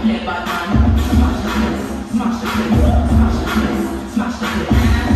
that bad man. Smash the place, smash the place, smash the place, smash the place.